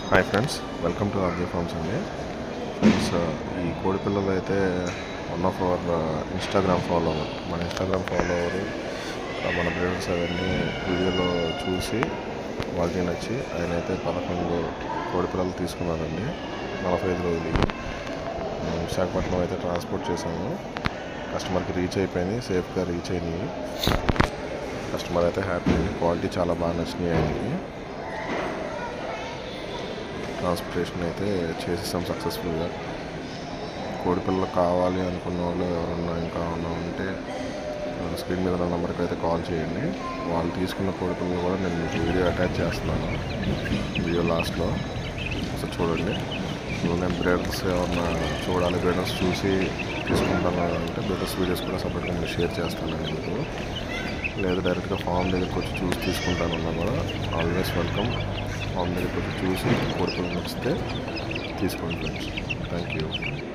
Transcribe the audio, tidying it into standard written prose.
Hi friends, welcome to RJ farms అండి. Friends, ఈ కోడి పిల్లలు అయితే one of our Instagram follower. మన ఇన్స్టాగ్రామ్ ఫాలోవర్ మన బ్రీడర్స్ అవన్నీ వీడియోలో చూసి వాళ్ళకి నచ్చి ఆయన అయితే 11 కోడి పిల్లలు తీసుకున్నారండి. 45 రోజులు విశాఖపట్నం అయితే ట్రాన్స్పోర్ట్ చేశాము. కస్టమర్కి రీచ్ అయిపోయింది, సేఫ్గా రీచ్ అయినాయి. కస్టమర్ అయితే హ్యాపీ, క్వాలిటీ చాలా బాగా నచ్చినాయి ఆయనకి. ట్రాన్స్పోర్టేషన్ అయితే చేసేసాం సక్సెస్ఫుల్గా. కోడి పిల్లలు కావాలి అనుకున్న వాళ్ళు ఎవరన్నా ఇంకా ఉంటే స్క్రీన్ మీద ఉన్న నెంబర్కి అయితే కాల్ చేయండి. వాళ్ళు తీసుకున్న కోడి పిల్లలు కూడా నేను మీకు వీడియో అటాచ్ చేస్తున్నాను వీడియో లాస్ట్లో, ఒకసారి చూడండి. నేను బ్రీడర్స్ ఏమన్నా చూడాలి, బ్రీడర్స్ చూసి తీసుకుంటాను అంటే బ్రీడర్స్ వీడియోస్ కూడా సపరేట్గా నేను షేర్ చేస్తానండి మీకు. లేదా డైరెక్ట్గా ఫామ్ దగ్గరికి వచ్చి చూసి తీసుకుంటానన్నా కూడా ఆల్వేస్ వెల్కమ్. ఫామ్ దగ్గరికి వచ్చి చూసి కోడి పిల్లలు నచ్చితే తీసుకోండి ఫ్రెండ్స్. Thank you.